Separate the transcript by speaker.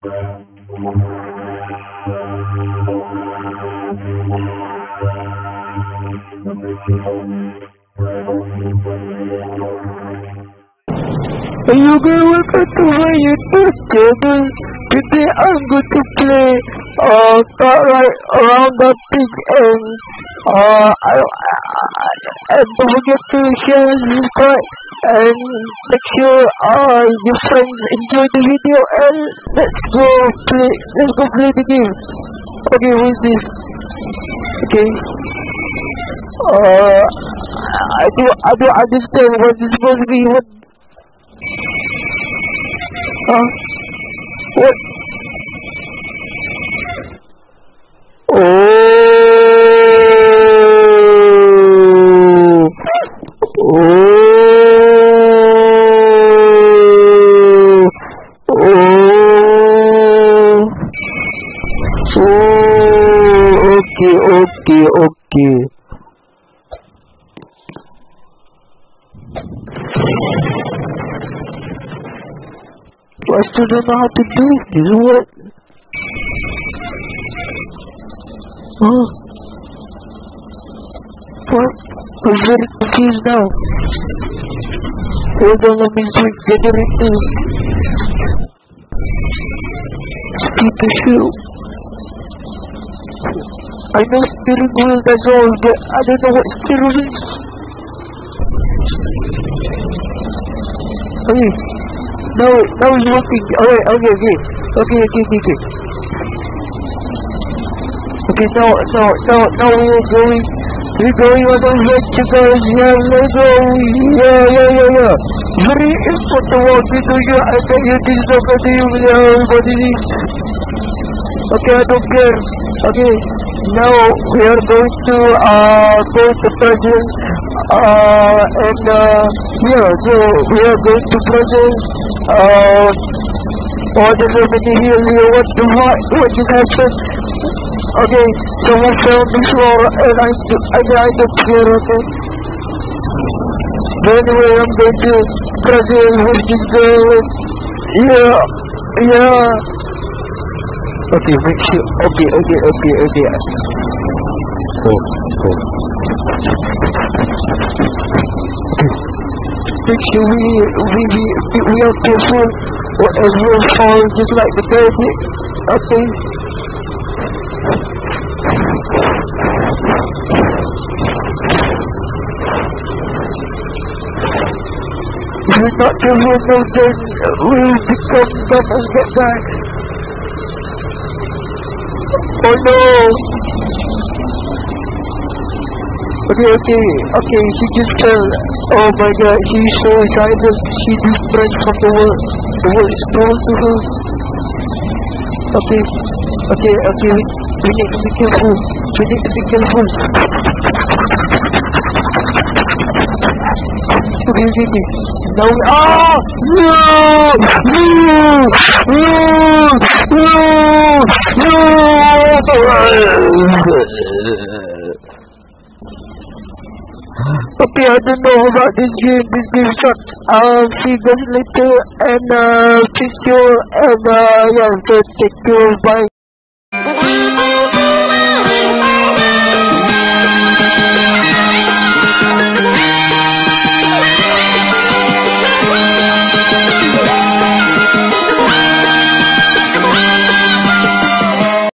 Speaker 1: Hello guys, welcome to my YouTube channel. Today I'm going to play right around the pig, and don't forget to share, subscribe, and make sure your friends enjoy the video. And let's go play the game. Okay, who is this? Okay. I don't understand what is supposed to be. What? Oh! Okay. I still don't know how to do this. What? Huh? What? I'm very confused now. Hold on, let me generate this. Speed the shoe. I know steering wheel, that's all, but I don't know what steering is. Okay. Now it's working. Alright, okay. Okay, now we're going on adventure, guys. Yeah, let's go. Yeah. Very important what we do here. I tell you this is okay to you, everybody. Okay, I don't care. Okay, now we are going to go to present, and yeah, so we are going to present, order remedy here, what just happened? Okay, someone fell on the floor, and I died up here, okay? But anyway, I'm going to present with this girl, yeah. Okay, make sure. Okay. Cool. Make sure we are careful, or else we'll fall just like the baby. Okay. If we're not careful, then we'll become dumb and get back. Oh no! Okay, she just fell. Oh my god, she's so excited. She just ran from the world. The world is close to her. Okay, we need to be careful. Okay. Now okay, I don't know about this game. This game sucks. See you guys later, and take care, and yeah, so take care, bye.